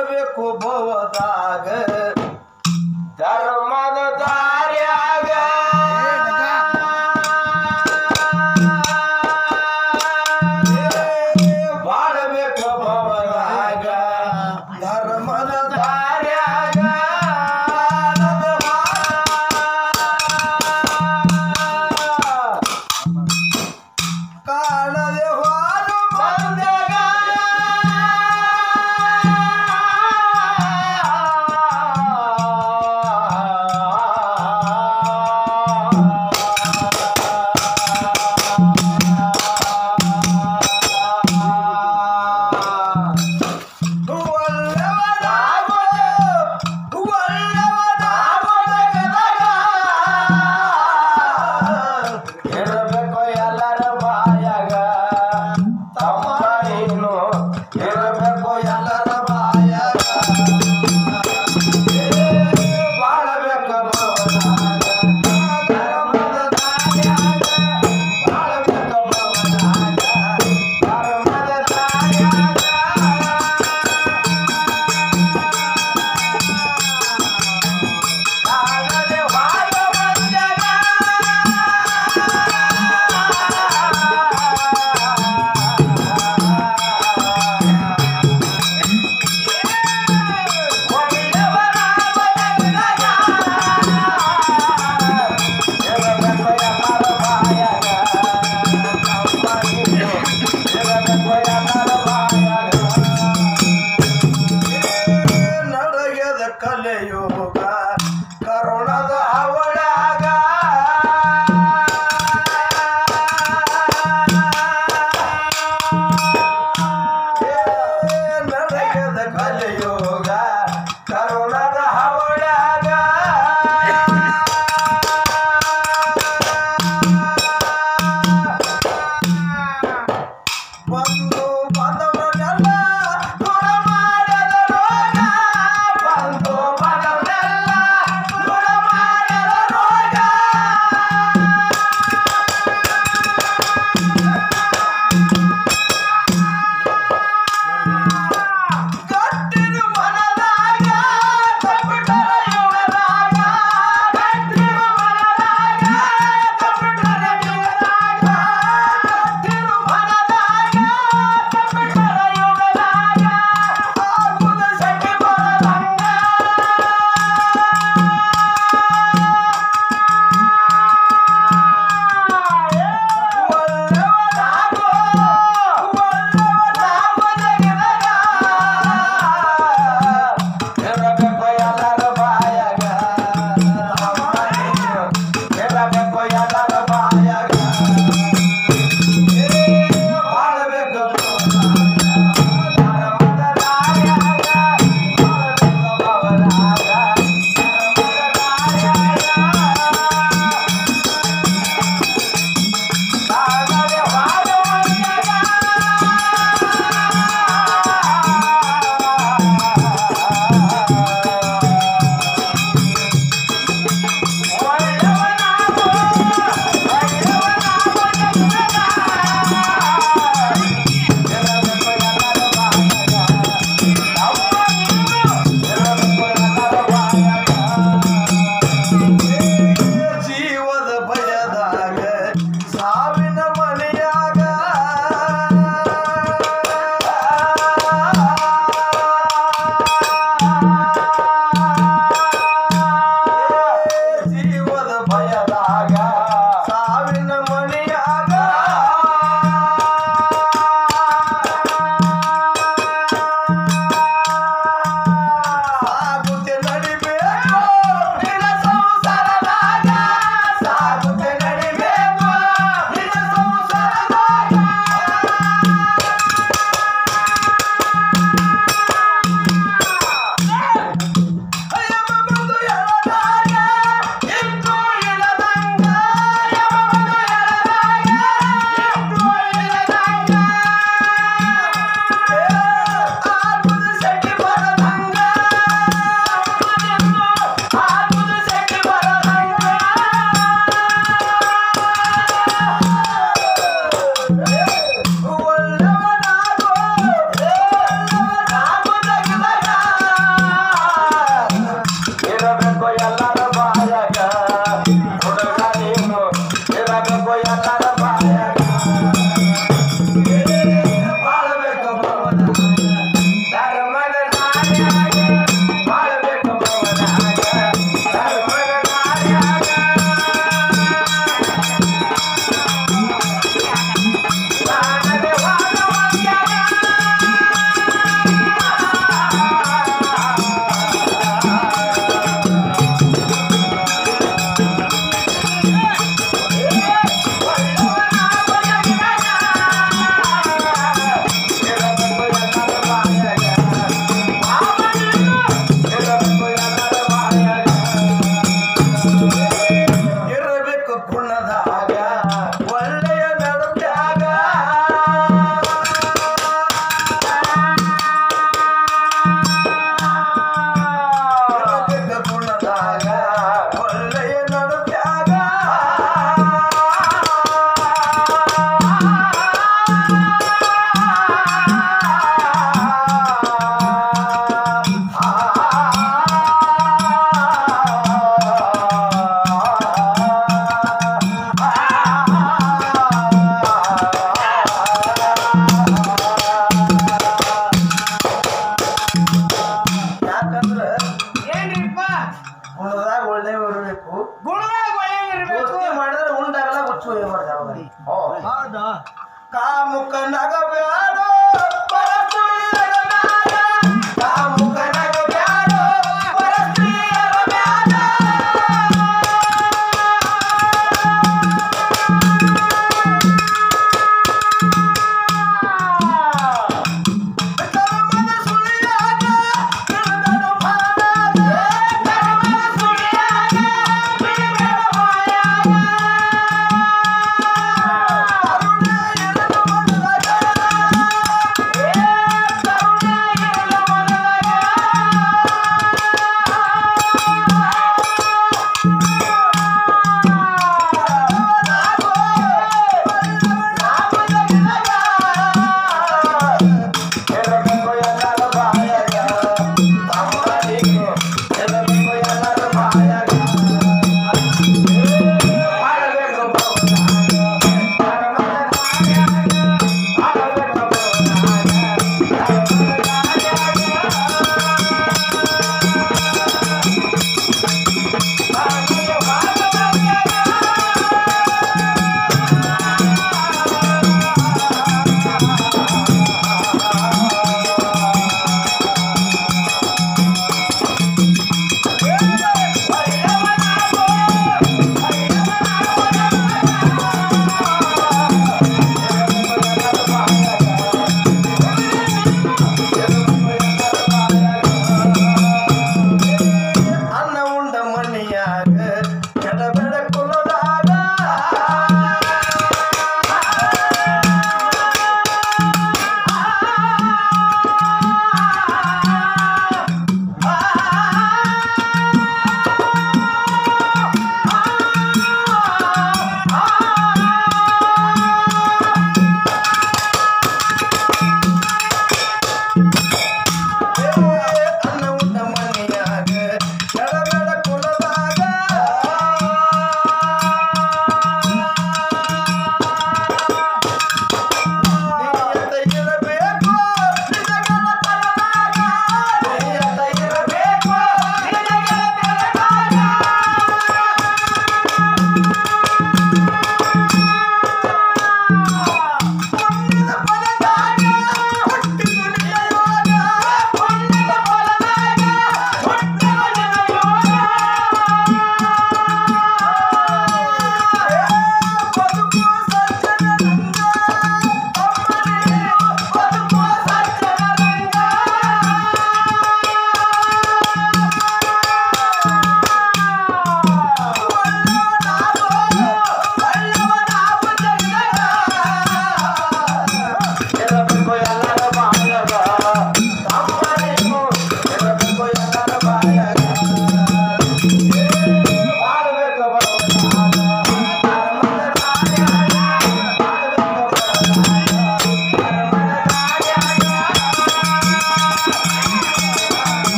ಬಾಳಬೇಕು ಭವದಾಗ ಧರ್ಮದ ದಾರ್ಯಾಗ ಬಾಳಬೇಕು ಭವದಾಗ ಧರ್ಮದ ದಾರ್ಯಾಗ ಕಾಣದೆ ಹಾಲು ಬಂದಾಗ ಕಲೆಯೋಗ ಕರುಣದ ಅವಳಾಗ ನಡೆಯದ ಕಲೆಯೋಗ ಕರುಣದ ಅವಳಾಗ ಬಂದು ಬಂದವರೆಲ್ಲ ಗುಣ ಮಾಡದ ರೋಗ ಬಂದು ಬಂದವರೆಲ್ಲ ಗುಣ ಮಾಡದ ರೋಗ ಗಟ್ಟಿನ ಮನದಾಗ ತಪ್ಪಿಟ್ಟು ಬಾಳಬೇಕು ಮೌನಾಗ ಧರ್ಮದ ದಾರ್ಯಾಗ ಕಾಣದೆ ವಾದ ಮಂದ್ಯಾಗ ಬಾಬಾ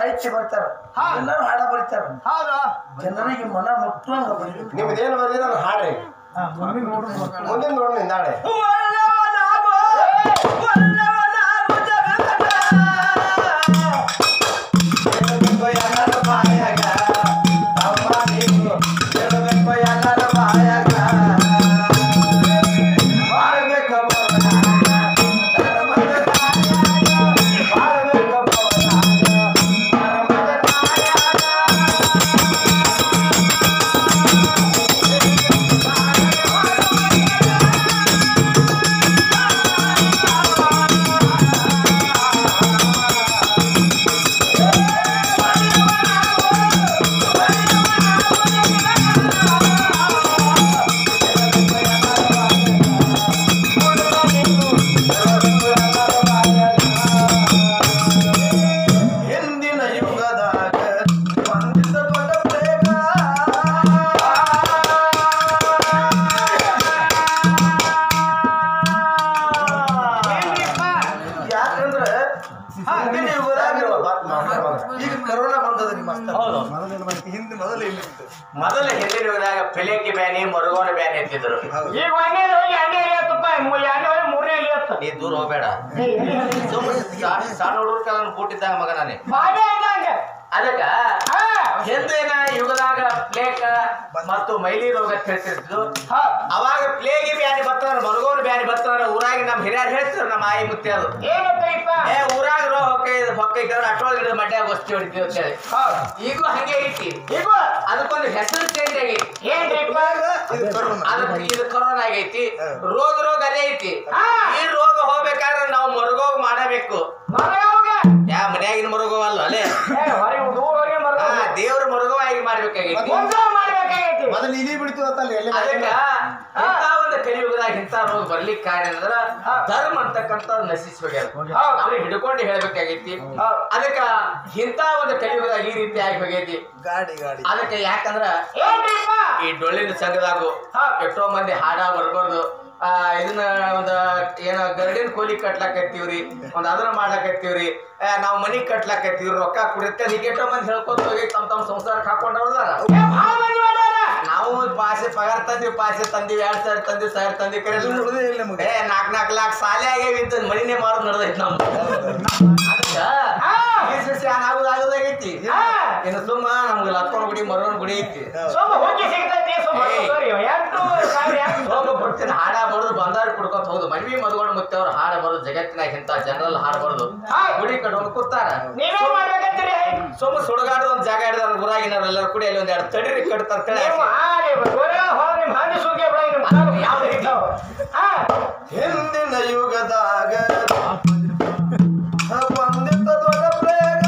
ಸಾಹಿತ್ಯ ಬರ್ತಾರ ಎಲ್ಲರೂ ಹಾಡ ಬರೀತಾರ ಜನರಿಗೆ ಮನ ಮುಟ್ಟುವಂಗ ಬರೀಬೇಕು. ನಿಮ್ದೇನು ಬರ್ದಿರ ಅದು ಹಾಡ್ರಿ ಮುಂದಿನ ನೋಡು ನಿಂದ ಹಾಡೆ ಮೊದಲ ಹಿಂದಿನ ಯುಗದಾಗ ಪಿಲೇಕಿ ಬ್ಯಾನಿ ಮರುಗೋಣ ಬ್ಯಾನಿ ಅಂತಿದ್ರು. ಈಗ ಒಂದೇದು ಹೋಗಿ ಎರಡನೇ ಇಳಿಯತ್ತಪ್ಪ, ಎರಡನೇ ಹೋಗಿ ಮೂರನೇ ಇಳಿಯತ್ತ. ನೀ ದೂರ ಹೋಗ್ಬೇಡ. ಸಣ್ಣ ಹುಡುಗರ ಬೂಟಿದ್ದಾಗ ಮಗ ನಾನೇ. ಬಾಡೆ ಇದ್ದಂಗೆ. ಅದಕ್ಕ ಹಿಂದಿನ ಯುಗದಾಗ ಪ್ಲೇಗ್ ಮತ್ತು ಮೈಲಿ ರೋಗ ಹೇಳ್ತಿರ್ತಿದ್ರು. ಅವಾಗ ಪ್ಲೇಗಿ ಬ್ಯಾನಿ ಬರ್ತಾರ, ಮರುಗೋಣ ಬ್ಯಾನಿ ಬರ್ತಾರ. ಊರಾಗಿ ನಮ್ ಹಿರಿಯರು ಹೇಳ್ತಿದ್ರು, ನಮ್ಮ ಆಯಿ ಮುತ್ತಿ ಅದು ಏನಪ್ಪ ಊರಾಗ ಹೊಕ್ಕೈತಾರ ಅಟ್ಟೊಳಗಿಡ ಮಡ್ಯಾಗ ವಸ್ತಿ ಹೊಡಿತೀವಿ ಅಂತ ಹೇಳಿ. ಈಗೂ ಹಂಗೆ ಐತಿ. ಈಗ ಅದಕ್ಕೊಂದು ಹೆಸರು ಚೇಂಜ್ ಆಗೈತಿ. ಏನ್ರಿಪ್ಪ ಅದಕ್ಕೆ ಇದು ಕೊರೋನಾ ಆಗೈತಿ. ರೋಗ ಅದೇ ಐತಿ. ಈ ರೋಗ ಹೋಗ್ಬೇಕಾದ್ರೆ ನಾವು ಮರುಗೋಗ್ ಮಾಡಬೇಕು. ಯಾ ಮನ್ಯಾಗಿನ ಮರುಗೋವ ಅಲ್ಲ ಅಲ್ಲೇ ದೇವ್ರ ಮರುಗೋವ ಆಗಿ ಮಾಡ್ಬೇಕಾಗೈತಿ. ಮೊದಲು ಇಲಿ ಬಿಡ್ತು ಅಂತಲ್ಲ ಅದಕ್ಕ ಇಂಥ ಒಂದು ಕಲಿಯುಗದಾಗ ಇಂಥ ರೋಗ ಬರ್ಲಿಕ್ಕೆ ಕಾರಣ ಅಂದ್ರ ಧರ್ಮ ಅಂತಕ್ಕಂಥ ನಶಿಸ್ಬೇಕಾಗ ಹಿಡ್ಕೊಂಡು ಹೇಳ್ಬೇಕಾಗೈತಿ. ಅದಕ್ಕ ಇಂಥ ಒಂದು ಕಲಿಯುಗದಾಗ ಈ ರೀತಿ ಆಗಿ ಹೋಗೈತಿ. ಅದಕ್ಕೆ ಯಾಕಂದ್ರ ಈ ಡೊಳ್ಳಿನ ಸಂಘದಾಗು ಎಷ್ಟೋ ಮಂದಿ ಹಾಡ ಬರ್ಬಾರ್ದು. ಇದನ್ನ ಒಂದ ಏನ ಗರಡಿನ ಕೋಲಿ ಕಟ್ಲಾಕತ್ತೀವ್ರಿ, ಒಂದ್ ಅದನ್ನ ಮಾಡ್ಲಾಕತ್ತೀವ್ರಿ, ನಾವ್ ಮನಿ ಕಟ್ಲಾಕತ್ತೀವ್ರಿ, ರೊಕ್ಕ ಕುಡಿತ್ತೆ ಎಷ್ಟೋ ಮಂದಿ ಹೇಳ್ಕೊತ ಹೋಗಿ ತಮ್ಮ ಸಂಸಾರಕ್ಕೆ ಹಾಕೊಂಡವ್ರದಾರ. ನಾವು ಪಾಸೆ ಪಗಾರ ತಂದಿವಿ, ಪಾಸೆ ತಂದಿವಿ, 2,000 ತಂದಿವಿ, 1,000 ತಂದಿ ಕರೆ 4 ಲಾಖ ಸಾಲೆ ಆಗ್ಯಾವ ಇಂತ ಮನಿನೇ ಮಾಡೋದು ನಡೆದೈತಿ ನಮ್ದು. ಅದಕ್ಕ ಆಗೋದಾಗೈತಿ. ಇನ್ನು ಸುಮ್ಮ ನಮ್ಗೆ ಲಕ್ಕೋಣ ಗುಡಿ ಮರೋಣ ಗುಡಿ ಐತಿ. ಬರ್ತೀನಿ ಹಾಡ ಬರೋದು ಬಂದಾರ ಕುಡ್ಕೊತ ಹೋದು ಮದ್ವಿ ಮದ್ಕೊಂಡು ಮುತ್ತೆ ಅವ್ರು ಹಾಡ ಬರೋದು ಜಗತ್ತಿನಾಗ ಇಂತ ಜನರಲ್ ಹಾಡ ಬರೋದು ಗುಡಿ ಕಟ್ಕೊಂಡು ಕೂತಾರ. ಸುಮ್ಮ ಸುಡುಗಾಡು ಒಂದ್ ಜಾಗ ಹಿಡಿದಾರ ಊರಾಗಿನವ್ರೆಲ್ಲರೂ ಕೂಡಿ ಅಲ್ಲಿ ಒಂದ್ 2 ತಡಿರಿ ಕಟ್ತಾರ. ಹಿಂದಿನ ಯುಗದಾಗ ಬಂದಿದ್ದ ದೊಡ್ಡ ಪ್ರೇಗ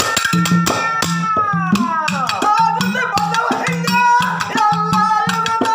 ಎಲ್ಲ ಯುಗದ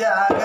ಮಧ್ಯಾಗ